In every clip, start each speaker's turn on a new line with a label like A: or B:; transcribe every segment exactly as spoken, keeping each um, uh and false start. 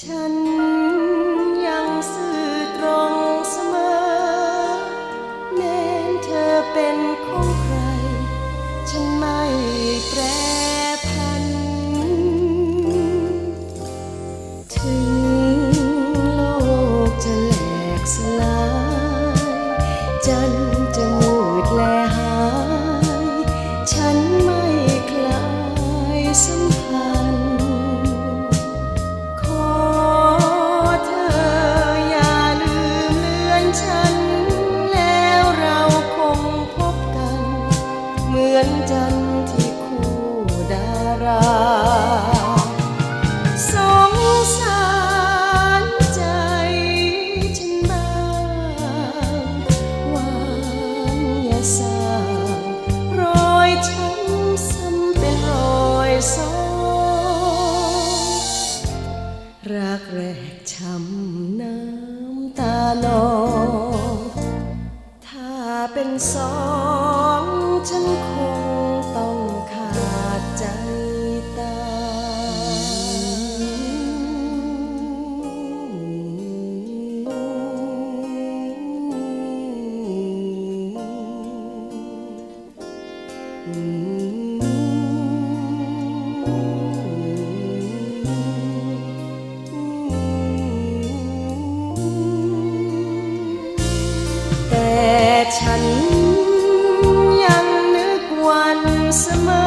A: ฉันยังซื่อตรงเสมอแม้เธอเป็นของใครฉันไม่แปรผันถึงโลกจะแหลกสลายจันทร์จะมืดและหายฉันไม่คลายสัมพันธ์ขอเธออย่าลืมเลือนฉันแล้วเราคงพบกันเหมือนจันทร์ที่คู่ดาราสงสารใจฉันบ้างหวานอย่าสร้างรอยช้ำซ้ำเป็นรอยซ้อนรักแรกช้ำน้ำตานองถ้าเป็นสองฉันคงต้องขาดใจตายแต่ฉันยังนึกวันเสมอ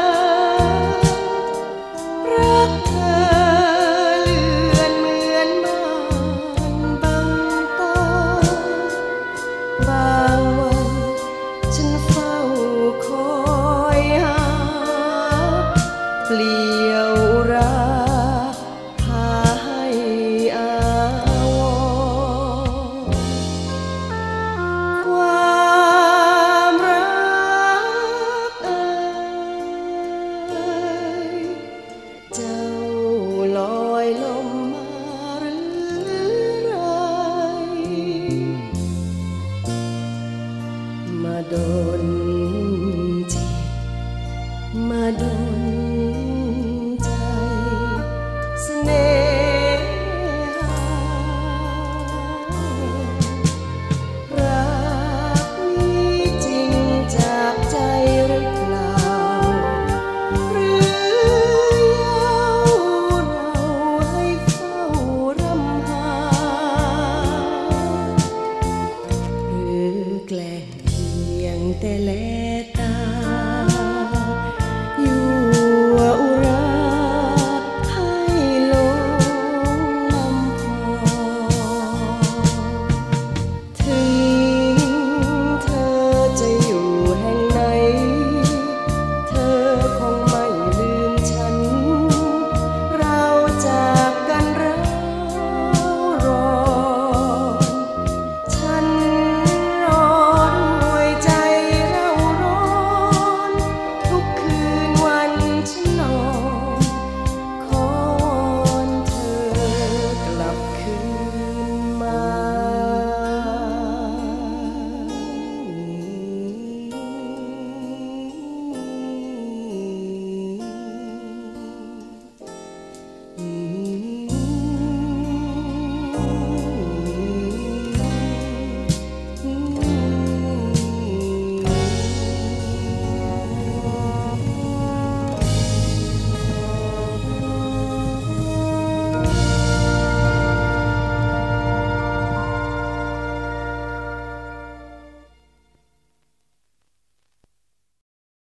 A: รักเธอเลื่อนเหมือนบ้านบังตาบางวันฉันเฝ้าคอยหาเปลี่ยว